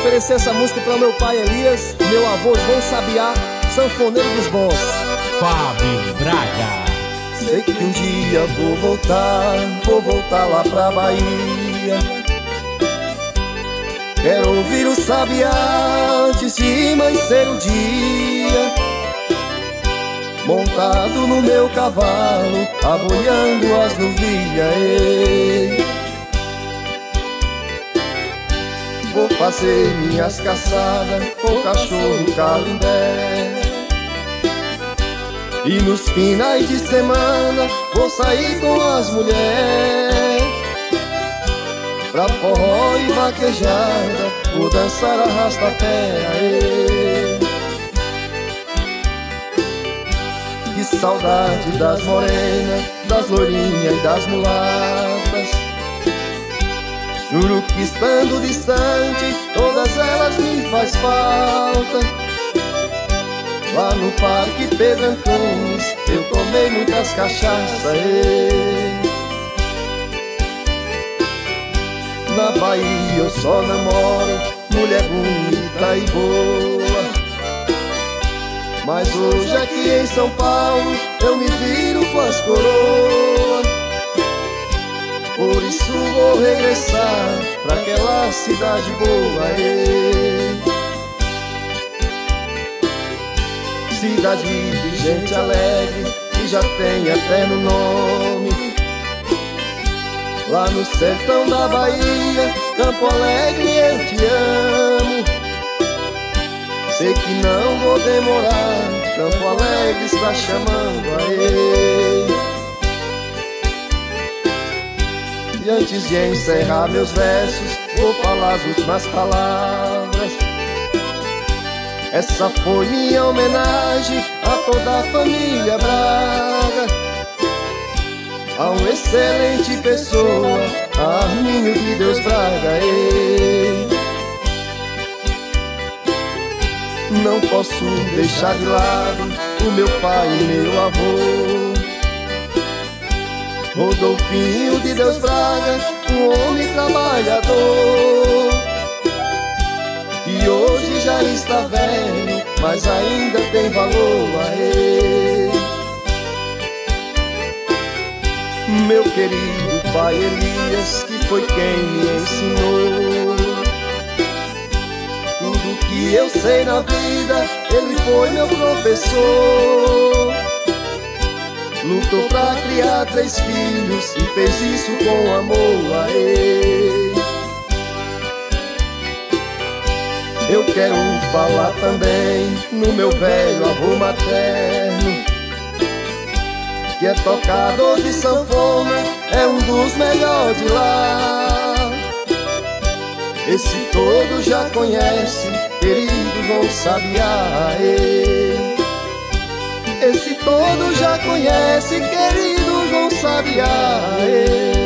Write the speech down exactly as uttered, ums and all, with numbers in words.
oferecer essa música para meu pai Elias, meu avô João Sabiá, sanfoneiro dos bons. Fábio Braga. Sei que um dia vou voltar, vou voltar lá pra Bahia. Quero ouvir o Sabiá antes de amanhecer o dia, montado no meu cavalo, aboiando as novilhas. Ei. Vou fazer minhas caçadas com cachorro calimbé, e nos finais de semana vou sair com as mulheres pra forró e vaquejada, vou dançar arrasta-pé. Aê. Que saudade das morenas, das loirinhas e das mulatas. Juro que estando distante, todas elas me faz falta. Lá no Parque Pedro Antunes, eu tomei muitas cachaças. Ei. Na Bahia eu só namoro mulher bonita e boa, mas hoje aqui em São Paulo eu me viro com as coroas. Por isso vou regressar pra aquela cidade boa. Ei. Cidade de gente alegre, que já tem até no nome. Lá no sertão da Bahia, Campo Alegre, eu te amo. Sei que não vou demorar, Campo Alegre está chamando. Aê. E antes de encerrar meus versos, vou falar as últimas palavras. Essa foi minha homenagem a toda a família Braga, a uma excelente pessoa, Arminio de Deus Braga. Ei. Não posso deixar de lado o meu pai e meu avô, Rodolfinho de Deus Braga, um homem trabalhador, e hoje já está velho, mas ainda tem valor. Aê. Meu querido pai Elias, que foi quem me ensinou tudo que eu sei na vida, ele foi meu professor. Lutou pra criar três filhos e fez isso com amor. Aê. Eu quero falar também no meu velho avô materno, que é tocador de sanfona, é um dos melhores de lá. Esse todo já conhece, querido João Sabiá. Esse todo já conhece, querido João Sabiá.